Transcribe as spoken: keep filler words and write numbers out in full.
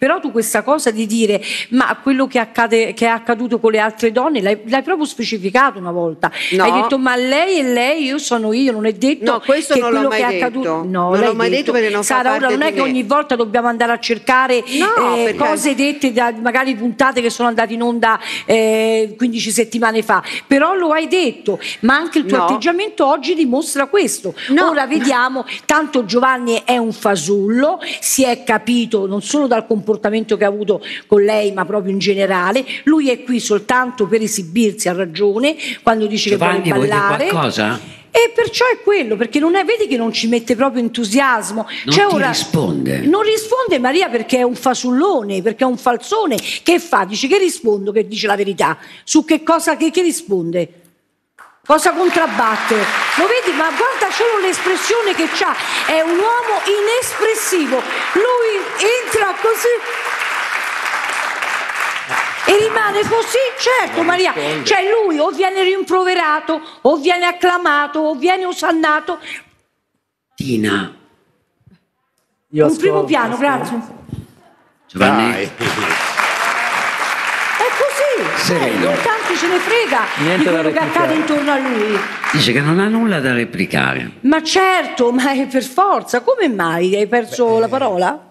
però tu questa cosa di dire ma quello che, accade, che è accaduto con le altre donne l'hai proprio specificato una volta, no. hai detto ma lei e lei, io sono io, non è detto no, questo che non quello l'ho mai che è detto. accaduto no, non l'ho mai detto, detto perché non Sara, fa ora non è che me. ogni volta dobbiamo andare a cercare no, eh, perché... cose dette da magari puntate che sono andate in onda eh, quindici settimane fa, però lo hai detto, ma anche il tuo no. atteggiamento oggi dimostra questo. no. Ora vediamo, tanto Giovanni è un fasullo, si è capito non solo dal comportamento che ha avuto con lei ma proprio in generale, lui è qui soltanto per esibirsi, ha ragione quando dice Giovanni, che vuole ballare. Vuoi dire qualcosa? E perciò è quello, perché non è, vedi che non ci mette proprio entusiasmo. Non cioè, ti ora, risponde. Non risponde Maria perché è un fasullone, perché è un falsone. Che fa? Dice che rispondo, che dice la verità. Su che cosa, che, che risponde? Cosa contrabbatte? Lo vedi? Ma guarda solo l'espressione che c'ha. È un uomo inespressivo. Lui entra così... e rimane così, certo Maria, cioè lui o viene rimproverato, o viene acclamato, o viene osannato. Tina. Io Un ascolto, primo piano, ascolto. grazie. Giovanni. Dai. È così, Sereno. eh, tanti ce ne frega Niente di da quello che replicare. accade intorno a lui. Dice che non ha nulla da replicare. Ma certo, ma è per forza, come mai? Hai perso Beh, la parola?